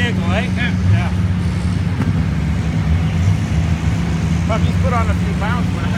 vehicle, eh? Yeah. But he's put on a few pounds for it.